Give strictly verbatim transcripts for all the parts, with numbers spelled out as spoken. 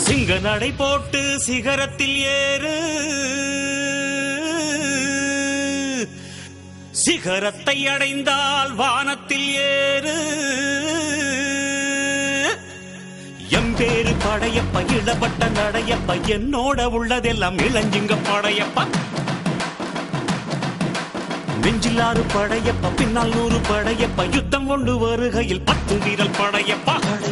சிங்க நடை போட்டு சிகரத்தில் ஏறு, சிகரத்தை அடைந்தால் வானத்தில் ஏறு. எம்பேரு படையப்ப இளவட்ட நடையப்ப, என்னோட உள்ளதெல்லாம் இளஞ்சிங்க படையப்பா. நெஞ்சிலாறு படையப்ப, பின்னால் நூறு படையப்ப, யுத்தம் கொண்டு வருகையில் பத்து வீரல் படையப்பா.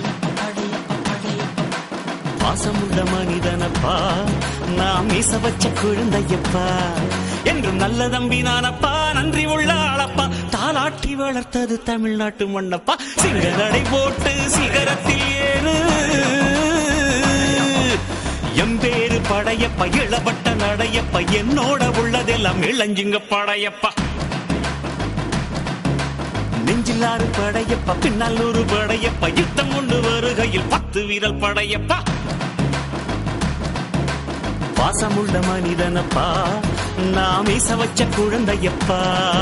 பாசமுள்ள மனிதனப்பா, நாம் மீச வச்ச குழந்தையப்பா, என்றும் நல்ல தம்பி நானப்பா, நன்றி உள்ள ஆளப்பா, தாலாட்டி வளர்த்தது தமிழ்நாட்டு மண்ணப்பா. சிங்க நடை போட்டு சிகரத்தில் ஏறு, எம்பேரு படையப்ப இளவட்ட நடையப்ப, என்னோட உள்ளதெல்லாம் இளஞ்சிங்க படையப்பா. நெஞ்சிலாறு படையப்ப, பின்னால் நூறு படையப்ப, யுத்தம் கொண்டு வருகையில் பத்து வீரல் படையப்பா. பாசமுள்ள மனிதனப்பா, நாம் மீச வச்ச குழந்தையப்பா.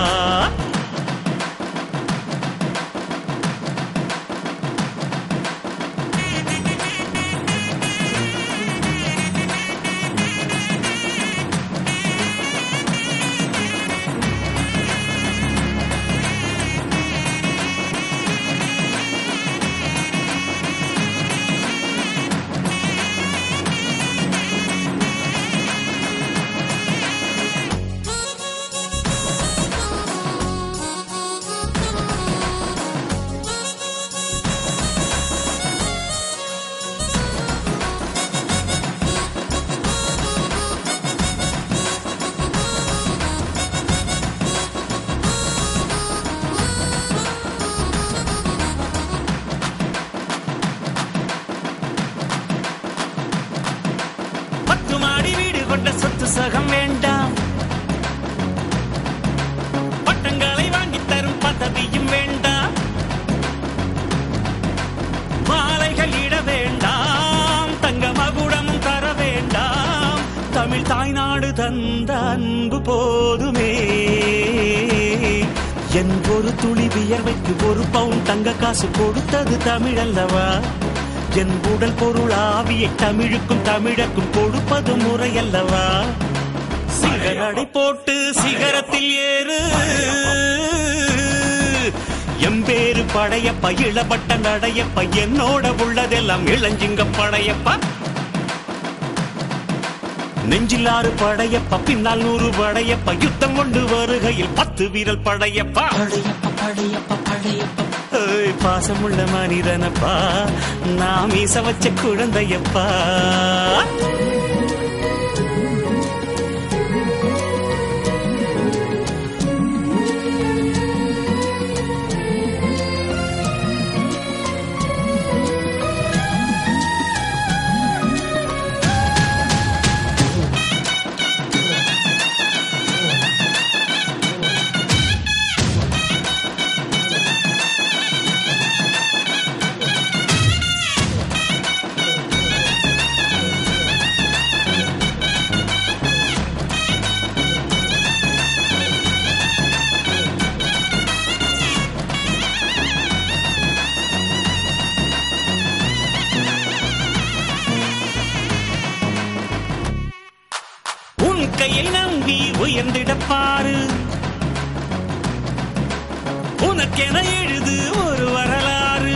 சொத்து சகம் வேண்டாம், பட்டங்களை வாங்கி தரும் பதவியும் வேண்டாம், மாலைகள் இட வேண்டாம், தங்க மகுடமும் தர வேண்டாம், தமிழ் தாய்நாடு தந்த அன்பு போதுமே. என் ஒரு துளி வியர்வைக்கு ஒரு பவுன் தங்க காசு கொடுத்தது தமிழ் அல்லவா. என் உடல் பொருள் ஆவியை தமிழுக்கும் தமிழக்கும் கொடுப்பது முறையல்லவா. சிங்க நடை போட்டு சிகரத்தில் ஏறு, எம்பேரு படையப்ப இளவட்ட நடையப்ப, என்னோட உள்ளதெல்லாம் இளஞ்சிங்க படையப்பா. நெஞ்சிலாறு படையப்ப, பின்னால் நூறு படையப்ப, யுத்தம் கொண்டு வருகையில் பத்து வீரல் படையப்பா. பாசமுள்ள மனிதனப்பா, நாம் மீச வச்ச குழந்தையப்பா. கையை நம்பி உயர்ந்திடப்பாரு, உனக்கென எழுது ஒரு வரலாறு.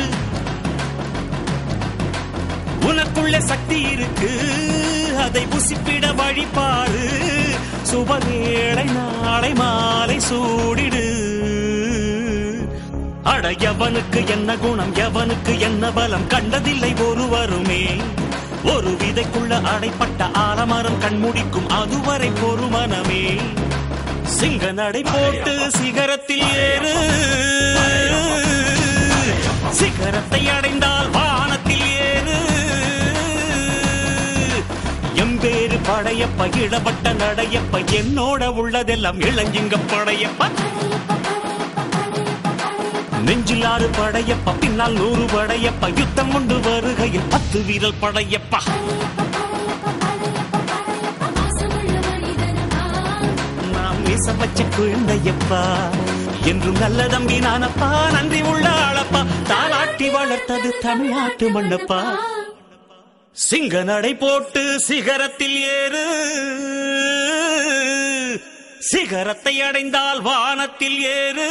உனக்குள்ள சக்தி இருக்கு, அதை புசிப்பிட வழிபாரு. சுபவேளை நாளை மாலை சூடிடு. அட எவனுக்கு என்ன குணம், எவனுக்கு என்ன பலம், கண்டதில்லை ஒருவருமே. ஒரு விதைக்குள்ள அடைப்பட்ட ஆலமரம் கண்முடிக்கும், அதுவரை பொறுமனமே. சிங்க நடை போட்டு சிகரத்தில் ஏறு, சிகரத்தை அடைந்தால் வானத்தில் ஏறு. எம்பேரு படையப்ப இளவட்ட நடையப்ப, என்னோட உள்ளதெல்லாம் இளஞ்சிங்க படையப்ப. நெஞ்சிலாறு படையப்ப, பின்னால் நூறு படையப்ப, யுத்தம் கொண்டு வருகையில் பத்து வீரல் படையப்பா. நாம் மீச வச்ச குழந்தையப்பா, என்றும் நல்ல தம்பி நானப்பா, நன்றி உள்ள ஆளப்பா, தாலாட்டி வளர்த்தது தமிழ்நாட்டு மண்ணப்பா. சிங்க நடை போட்டு சிகரத்தில் ஏறு, சிகரத்தை அடைந்தால் வானத்தில் ஏறு.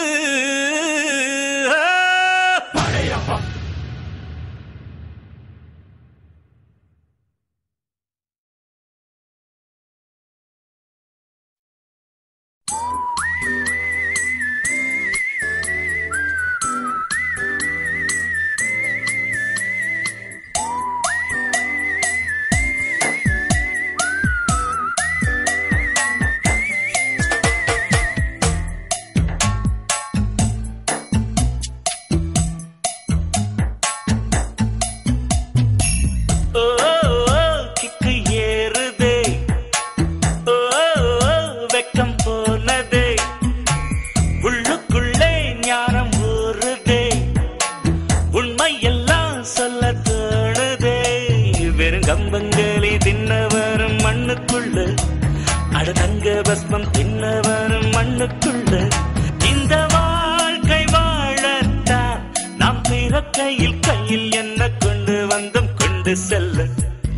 கம்பங்களி தின்னவரும் மண்ணுக்குள்ள, அடதங்க பஸ்மம் தின்னவரும் மண்ணுக்குள்ள. இந்த வாழ்க்கை வாழத்தான் நாம் பிறக்கையில் கையில் என்ன கொண்டு வந்தோம் கொண்டு செல்ல.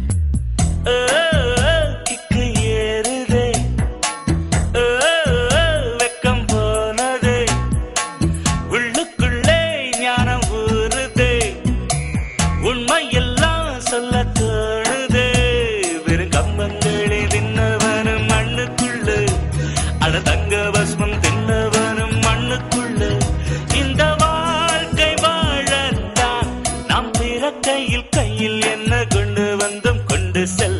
கிக்கு ஏறுதே, வெக்கம் போனதே, உள்ளுக்குள்ளே ஞானம் ஊறுதே, உண்மை எல்லாம் சொல்ல தோணுதே. வெறும் கம்பங்களே தின்னவனும் மண்ணுக்குள்ள, அடதங்க பஸ்மம் தின்னவனும் மண்ணுக்குள்ள. இந்த வாழ்க்கை வாழத்தான் நாம் பிறக்கையில் கையில் என்ன கொண்டு வந்தோம் கொண்டு செல்ல.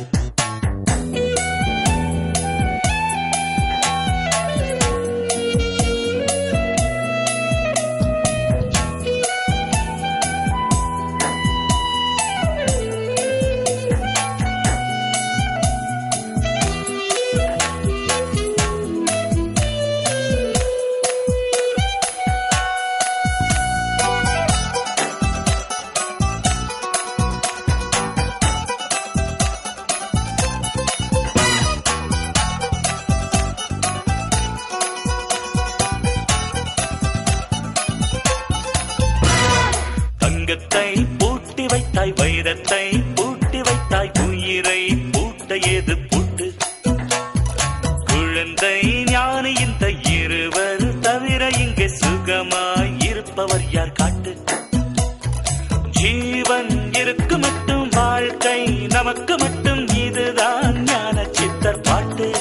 தங்கத்தை பூட்டி வைத்தாய், வைரத்தை பூட்டி வைத்தாய், உயிரை பூட்ட ஏது பூட்டு. குழந்தை ஞானி இந்த இருவர் தவிர இங்கே சுகமாய் இருப்பவர் யார் காட்டு. ஜீவன் இருக்கு மட்டும் வாழ்க்கை நமக்கு மட்டும், இதுதான் ஞான சித்தர் பாட்டு.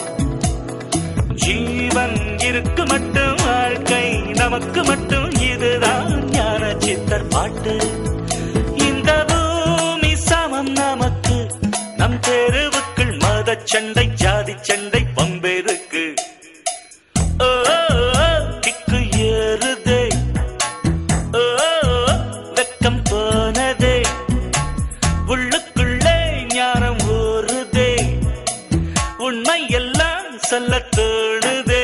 ஜீவன் இருக்கு மட்டும் வாழ்க்கை நமக்கு மட்டும், இதுதான் ஞான சித்தர் பாட்டு. இந்த பூமி சமம் நமக்கு, நம் தெருவுக்குள் மத சண்டை ஜாதி சண்டை பம்பெருக்கு. ஓ கிக்கு ஏறுதே, ஓ வெக்கம் போனதே, உள்ளுக்குள்ளே ஞானம் ஊறுதே, உண்மை எல்லாம் சொல்ல தோணுதே.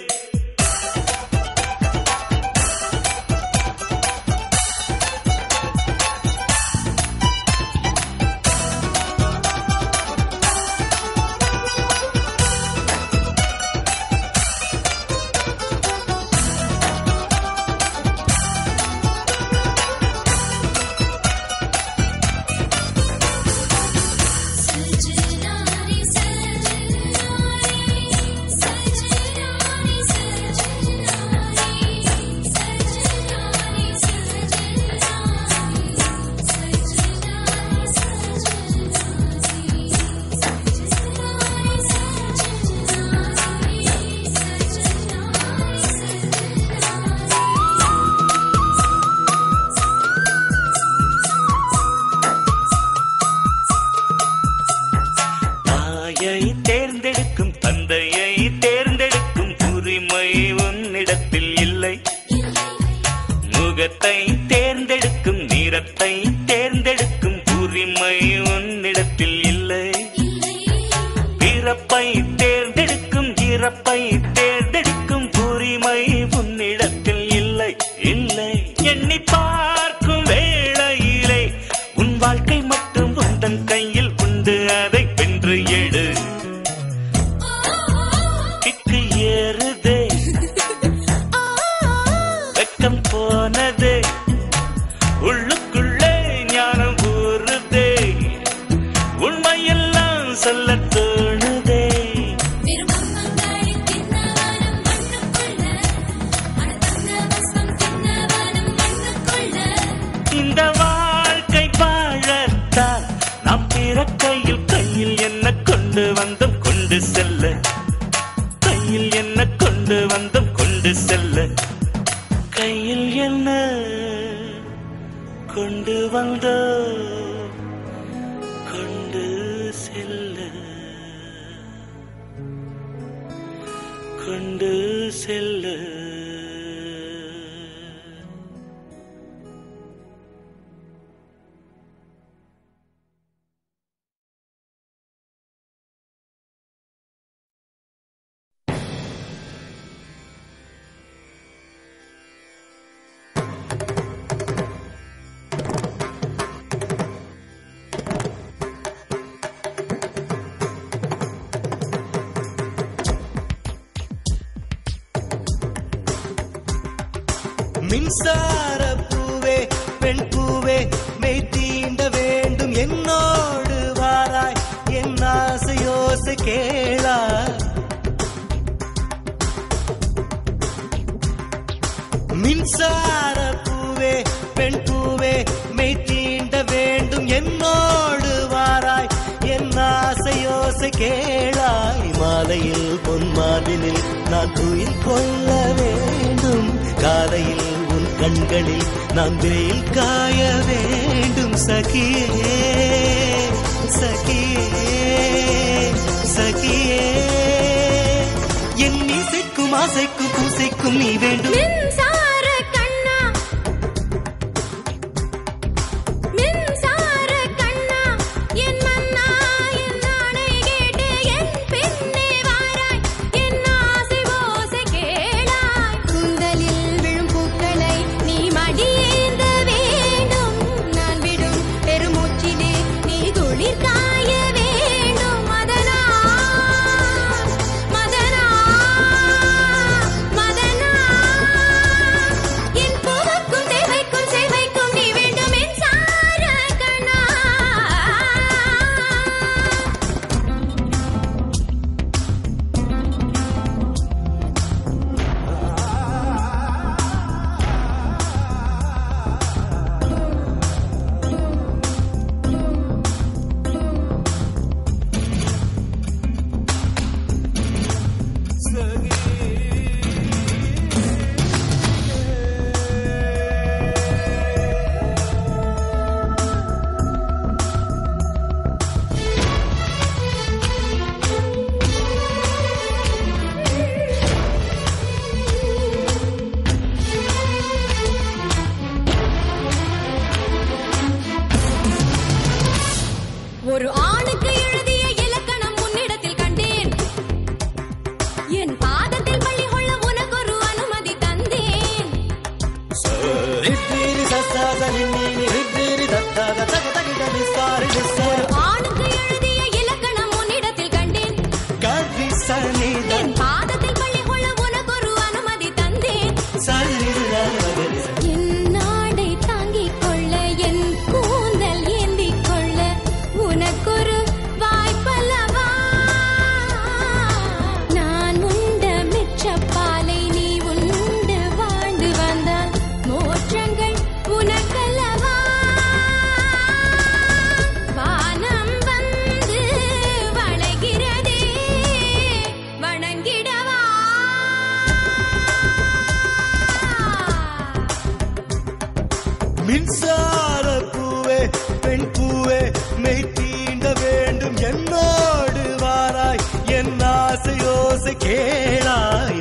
தேர்ந்தெடுக்கும் தந்தையை தேர்ந்தெடுக்கும் உரிமை உன்னிடத்தில் இல்லை. முகத்தை தேர்ந்தெடுக்கும் நிறத்தை தேர்ந்தெடுக்கும் உரிமை உன்னிடத்தில் இல்லை. பிறப்பை தேர்ந்தெடுக்கும் இறப்பை தேர்ந்தெடுக்கும் உரிமை உன்னிடத்தில் இல்லை இல்லை. எண்ணி பார்க்கும் வேளையிலே உன் வாழ்க்கை மட்டும் உந்தன் கையில் உண்டு, அதை வென்று எடு. கிக்கு ஏறுதே, வெக்கம் போனதே, உள்ளுக்குள்ளே ஞானம் ஊறுதே, கையில் என்ன கொண்டு வந்தோ கொண்டு செல்ல கொண்டு செல்ல மின்சார பூவே பெண் பூவே மெய் தீண்ட வேண்டும் என்னோடு வாராய் என் ஆசையோசை கேளா மின்சார பூவே பெண் பூவே மெய் தீண்ட வேண்டும் என்னோடு வாராய் என் ஆசையோசை கேளாய் மாலையில் பொன் மார்பினில் நான் துயில் கொள்ள வேண்டும் காலையில் உன் கண்களில் நான் வெயில் காய வேண்டும் சகியே சகியே சகியே என் இசைக்கும் ஆசைக்கும் பூசைக்கும் நீ வேண்டும் ஒரு ஆணுக்கு எழுதிய இலக்கணம் உன்னிடத்தில் கண்டேன் என் பாதத்தில் பள்ளி கொள்ள உனக்கு ஒரு அனுமதி தந்தேன் ஒரு ஆணுக்கு எழுதிய இலக்கணம் உன்னிடத்தில் கண்டேன் என் பாதத்தில் பள்ளி கொள்ள உனக்கு ஒரு அனுமதி தந்தேன் என் நாடை தாங்கிக் கொள்ள என் கூந்தல் ஏந்திக் கொள்ள உனக்கொரு வாய்ப்பல்லவா நான் உண்ட மிச்சப்பாலை நீ உண்டு வாழ்ந்து வந்தால் மோற்றங்கள் உனக்கல்லவா வானம் வந்து வளைகிறதே வணங்கிடவா மின்சார பூவே பெண் பூவே மெய் தீண்ட வேண்டும் என்னோடு வாராய் என் ஆசையோசை கேளாய்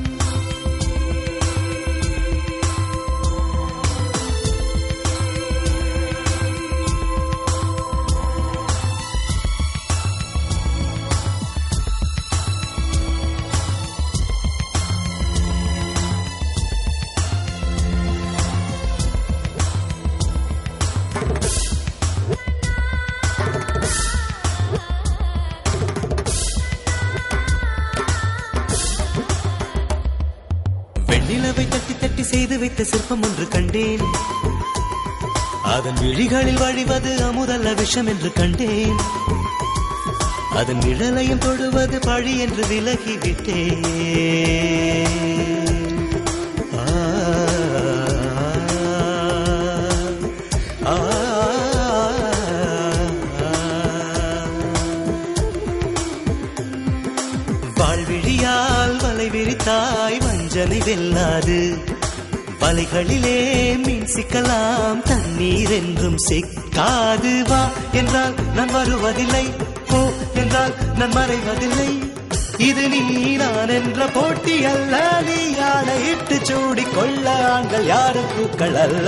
வெண்ணிலவை தட்டி தட்டி செய்து வைத்த சிற்பம் ஒன்று கண்டேன் அதன் விழிகளில் வழிவது அமுதல்ல விஷம் என்று கண்டேன் அதன் நிழலையும் தொடுவது பழி என்று விலகிவிட்டேன் வாழ்விழியால் வலை விரித்தாய் வஞ்சனை வெல்லாது வலைகளிலே மீன் சிக்கலாம் தண்ணீர் என்றும் சிக்காது. வா என்றால் நான் வருவதில்லை, போ என்றால் நான் மறைவதில்லை. இது நீ நான் என்ற போட்டி அல்ல, நீ யானை இட்டு சூடி கொள்ள ஆண்கள் யாரும் பூக்கள் அல்ல.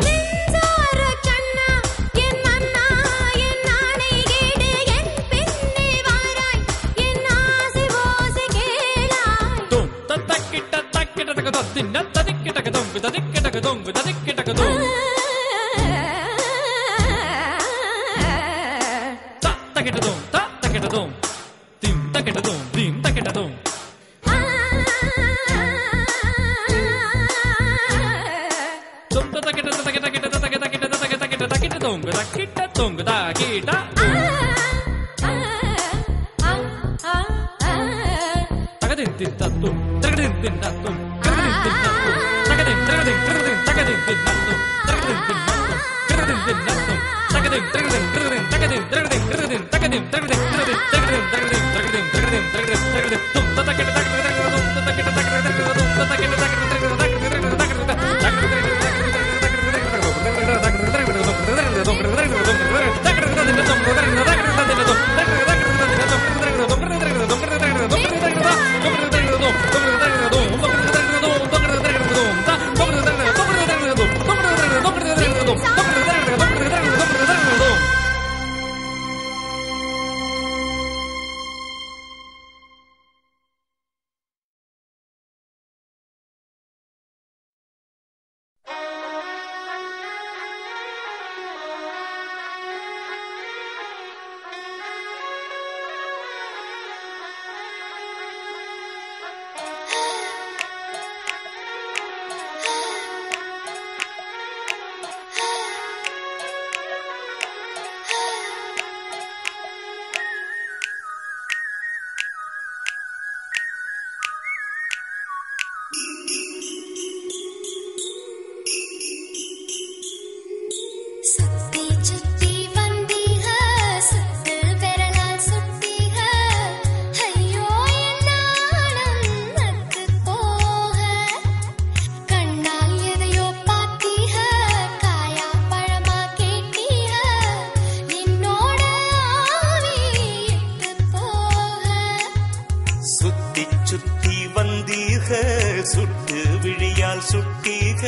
சுட்டு விழியால் சுட்டீக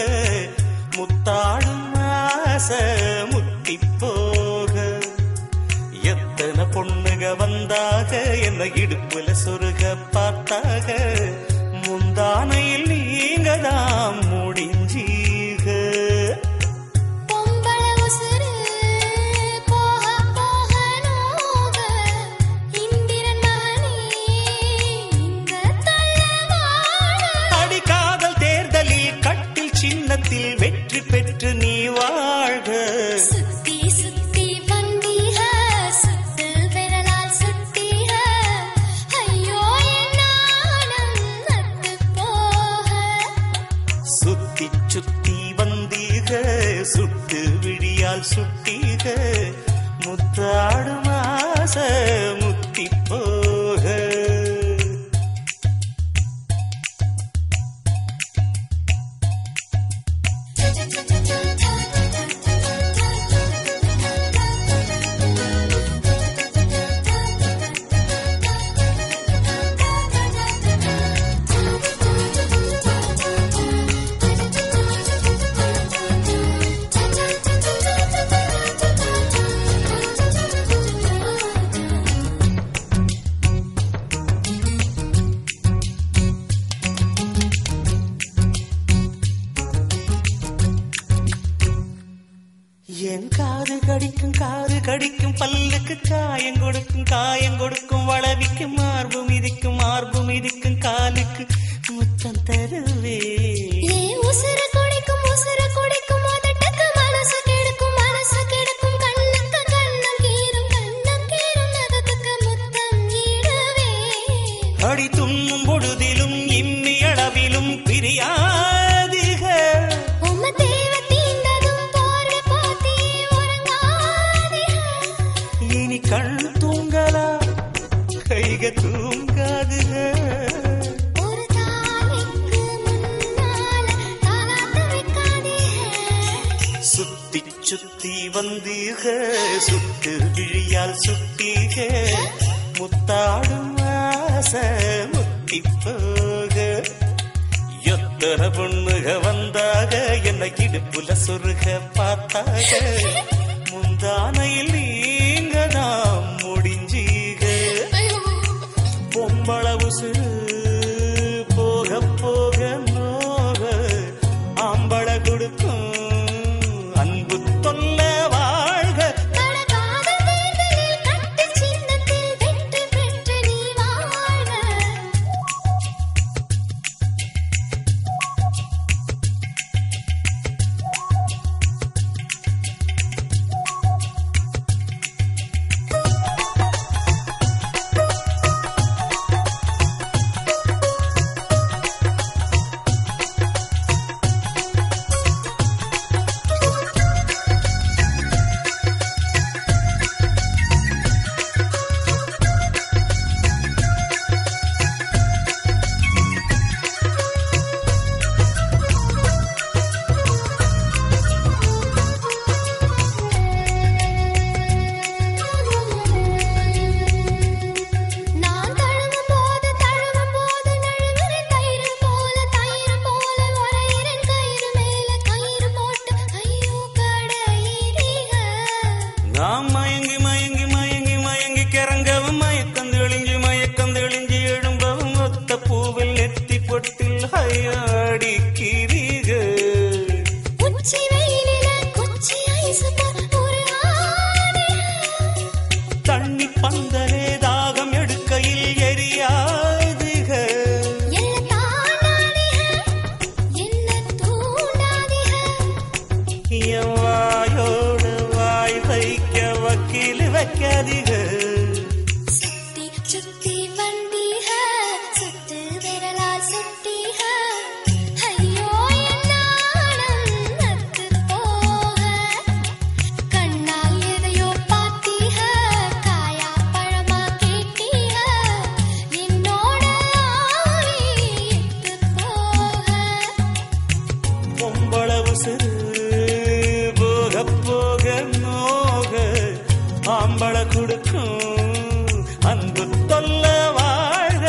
முத்தாடும் ஆசை முத்தி போக. எத்தனை பொண்ணுக வந்தாக என்ன இடுப்புல சொருக பார்த்தாக. முந்தானையில் நீங்க தான் முடிஞ்சீக. வெற்றி பெற்று நீ வாழ்க. சுத்தி சுத்தி வந்தீக சுத்து விரலால் சுட்டீக. ஐயோ என்னாலும் நட்டு போக. சுத்தி சுத்தி வந்தீக சுட்டு விழியால் சுட்டீக முத்தாடும் ஆசை முத்தி போக. என் காது கடிக்கும் காது கடிக்கும் பல்லுக்கு காயம் கொடுக்கும் காயம் கொடுக்கும் வளவிக்கு மார்பு மிதிக்கும் மார்பு மிதிக்கும் காலுக்கு முத்தம் தருவே. உசுர குடிக்கும் உசுர குடிக்கும் மதட்டுக்கு மனசு கெடுக்கும் மனசு கெடுக்கும் கண்ணுக்கு கண்ணம் கீரும் கண்ணம் கீரும் நகத்துக்கு முத்தம் ஈடுவே. அடி துண்ணும் பொழுதிலும் இம்மி அளவிலும் பிரியா. கண் தூங்கலா கைக தூங்காது. ஒரு தாய்க்கு முன்னால தாலாட்ட சுத்தி வந்தீக சுட்டு விழியால் சுட்டீக முத்தாடும் ஆசை முத்தி போக எத்தனை பொண்ணுக வந்தாக என்னை இடுப்புல சொருக பார்த்தாக முந்தானையில் நீங்க நாம் முடிஞ்சீக பொம்பளவு சிறு போக போக நோக ஆம்பள கொடுக்கும் அன்பு தொல்ல வாழ்க நாம் மயங்கி மயங்கி மயங்கி மயங்கி கிறங்கவும் மயக்கம் தெளிஞ்சு மயக்கம் தெளிஞ்சு எழும்பவும் ஒத்த பூவில் நெத்தி பொட்டில் ஹையாடி கிரிக தண்ணி பந்தலே தாகம் எடுக்கையில் எரியாதுக வாயோடு வாய் வைக்க வக்கீல் வைக்காதீக சுத்தி சுத்தி வந்தீக சுத்து விரலால் சுட்டீக ஐயோ என்னாலும் நத்து போக கண்ணால் எதையோ பார்த்தீக காயா பழமா கேட்டீக என்னோட ஆவி எத்து போக பொம்பளவு சிறு போக போக நோக ஆம்பள கொடுக்கும் அன்பு தொல்ல வாழ்க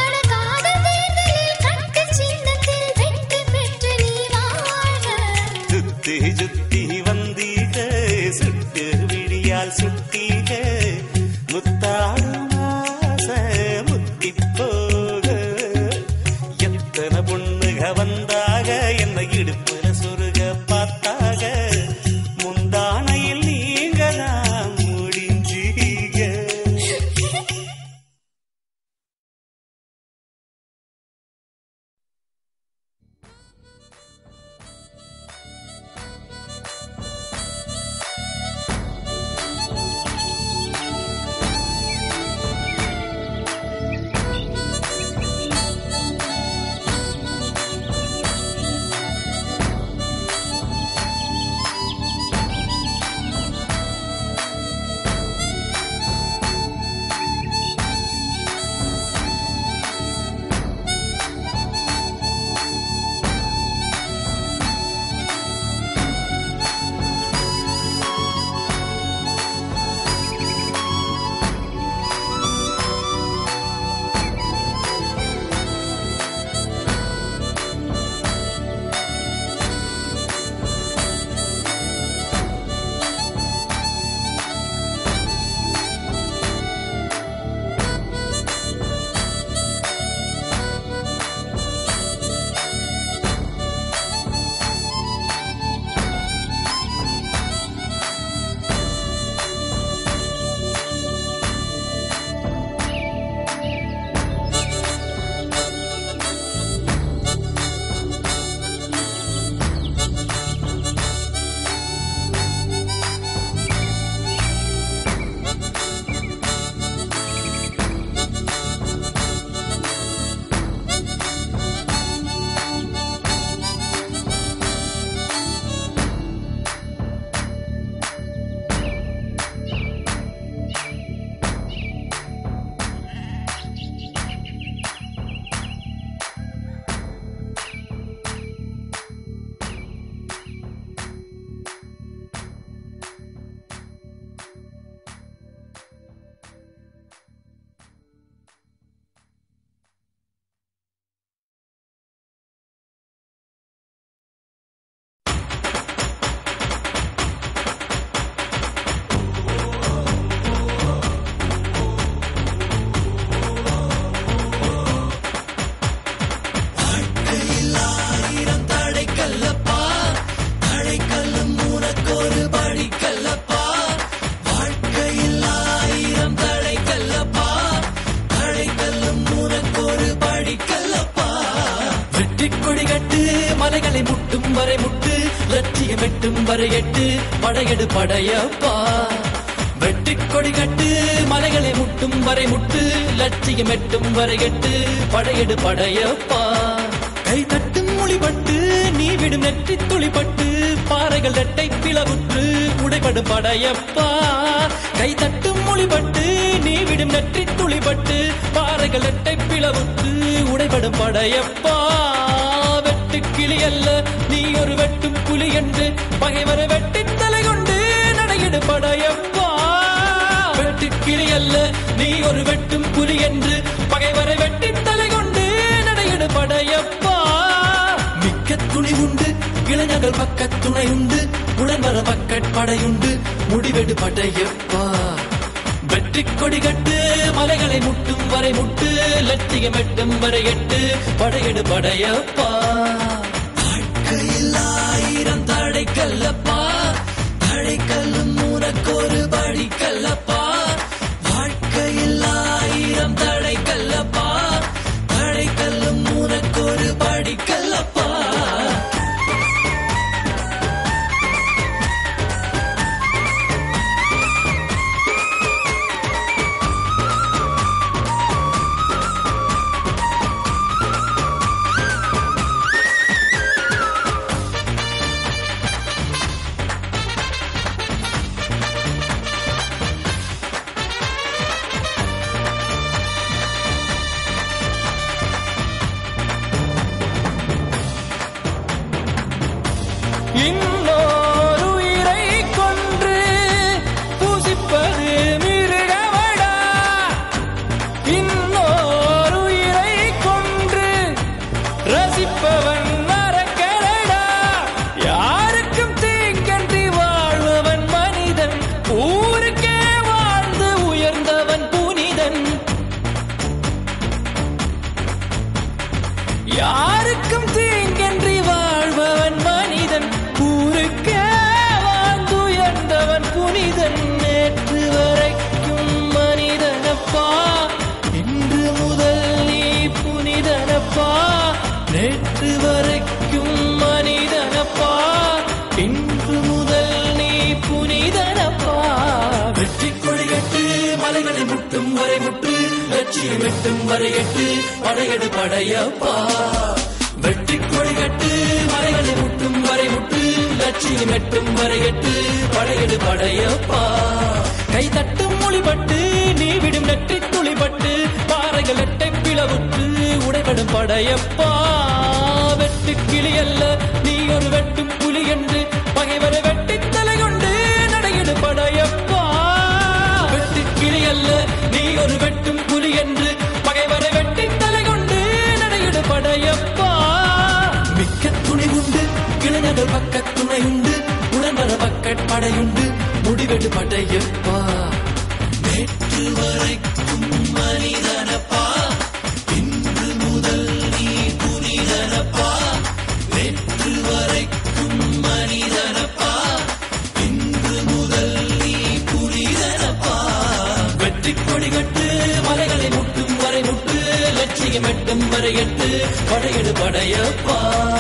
சுத்தி சுத்தி வந்தீக சுட்டு விழியால் சுட்டீக முத்தாடும் ஆசை முத்தி போக எத்தனை பொண்ணுக வந்தாக என்னை இடுப்புல சொருக பார்த்தா எட்டும் வரை எட்டு படையெடு படையப்பா வெற்றி கொடி கட்டு மலைகளை முட்டும் வரை முட்டு லட்சியம் எட்டும் வரை எட்டு படையெடு படையப்பா கை தட்டும் மொழிபட்டு நீ விடும் நெற்றி துளிப்பட்டு பாறைகள் ரெட்டை பிளவுற்று உடைபடும் படையப்பா கை தட்டும் மொழிபட்டு நீ விடும் நெற்றி துளிப்பட்டு பாறைகள் ரெட்டை பிளவுற்று உடைபடும் படையப்பா வெட்டு கிளி அல்ல நீ ஒரு வெட்டும் புலி என்று பகைவரை வெட்டி தலை கொண்டு நடையிடு படையப்பா வெட்டு கிளி அல்ல நீ ஒரு வெட்டும் புலி என்று பகைவரை வெட்டி தலை கொண்டு நடையிடு படையப்பா மிக்க துணி உண்டு இளைஞர்கள் பக்க துணை உண்டு உடன் வர பக்கட் படையுண்டு முடிவெடு படையப்பா வெற்றி கொடி கட்டு மலைகளை முட்டும் வரை முட்டு லட்சியம் எட்டும் வரை எட்டு படையெடு படையப்பா வாழ்க்கையில் ஆயிரம் தடை கல்லப்பா தடை கல்லும் உனக்கொரு படி கல்லப்பா வாழ்க்கையில் ஆயிரம் தடை கல்லப்பா தடை கல்லும் உனக்கொரு படி கல்லப்பா இன்னோருயிரை கொன்று பூசிப்பது மிருகமடா இன்னோருயிரை கொன்று ரசிப்பவன் நரக்கடா யாருக்கும் தீங்கன்றி வாழ்பவன் மனிதன் ஊருக்கே வாழ்ந்து உயர்ந்தவன் புனிதன் யாருக்கும் தீங்கன்றி வாழ்பவன் மனிதன் ஊருக்கே வாழ்ந்துயர்ந்தவன் புனிதன் நேற்று வரைக்கும் மனிதனப்பா இன்று முதல் நீ புனிதனப்பா நேற்று வரைக்கும் மனிதனப்பா இன்று முதல் நீ புனிதனப்பா வெற்றி கொடிகட்டு மலைகளை முட்டும் வரை முட்டு லட்சியம் எட்டும் வரை எட்டு படையெடு படையப்பா வெற்றி கொடிகட்டு மலைகளை முட்டும் வரை முட்டு லட்சியம் எட்டும் வரை எட்டு படையெடு படையப்பா கை தட்டும் மொழிபட்டு நீ விடும் நெற்றி துளிபட்டு பாறைகள் எட்டை பிளவுற்று உடைபடும் படையப்பா வெட்டு கிளி அல்ல நீ ஒரு வெட்டும் புலி என்று பகைவரை வெட்டி தலை கொண்டு நடையிடு படையப்பா வெட்டு கிளி அல்ல நீ ஒரு வெட்டும் புலி என்று பகைவரை வெட்டி தலை கொண்டு நடையிடு படையப்பா மிக்க துணி உண்டு இளைஞர்கள் பக்க துணை உண்டு உடன் வர பக்கட் படையுண்டு முடிவெடு படையப்பா நேற்று வரைக்கும் மனிதனப்பா இன்று முதல் நீ புனிதனப்பா நேற்று வரைக்கும் மனிதனப்பா இன்று முதல் நீ புனிதனப்பா வெற்றி கொடி கட்டு மலைகளை முட்டும் வரை முட்டு லட்சியம் எட்டும் வரை எட்டு படையெடு படையப்பா